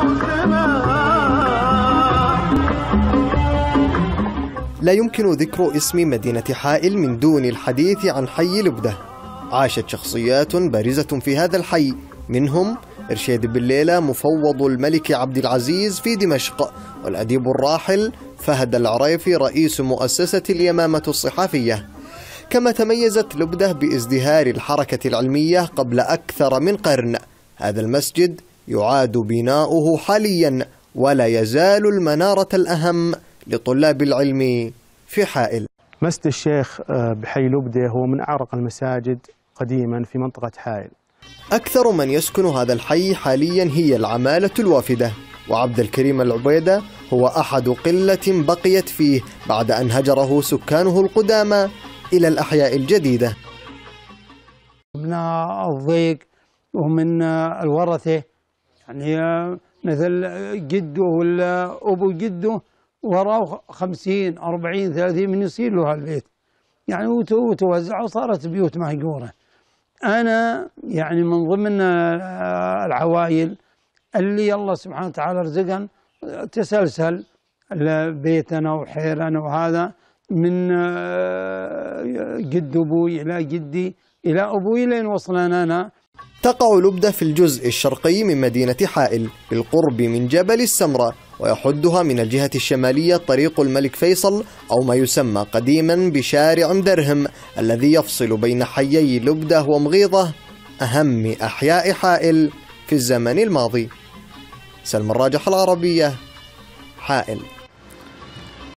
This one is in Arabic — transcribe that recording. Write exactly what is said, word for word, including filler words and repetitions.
لا يمكن ذكر اسم مدينة حائل من دون الحديث عن حي لبدة. عاشت شخصيات بارزة في هذا الحي، منهم إرشاد بليلة مفوض الملك عبد العزيز في دمشق، والأديب الراحل فهد العريفي رئيس مؤسسة اليمامة الصحفية. كما تميزت لبدة بازدهار الحركة العلمية قبل أكثر من قرن. هذا المسجد يعاد بناؤه حاليا، ولا يزال المنارة الأهم لطلاب العلم في حائل. مسجد الشيخ بحي لبدة هو من أعرق المساجد قديما في منطقة حائل. أكثر من يسكن هذا الحي حاليا هي العمالة الوافدة، وعبد الكريم العبيدة هو أحد قلة بقيت فيه بعد أن هجره سكانه القدامى إلى الأحياء الجديدة. من الضيق ومن الورثة، يعني مثل جده ولا أبو جده وراه خمسين أربعين ثلاثين من يصير له هالبيت، يعني وتوزع وصارت بيوت مهجورة. أنا يعني من ضمن العوائل اللي الله سبحانه وتعالى رزقن تسلسل بيتنا وحيرنا، وهذا من جد أبوي إلى جدي إلى أبوي لين وصلنا أنا. تقع لبدة في الجزء الشرقي من مدينة حائل بالقرب من جبل السمرة، ويحدها من الجهة الشمالية طريق الملك فيصل، أو ما يسمى قديما بشارع درهم، الذي يفصل بين حيي لبدة ومغيضة، أهم أحياء حائل في الزمن الماضي. سلمى الراجح، العربية، حائل.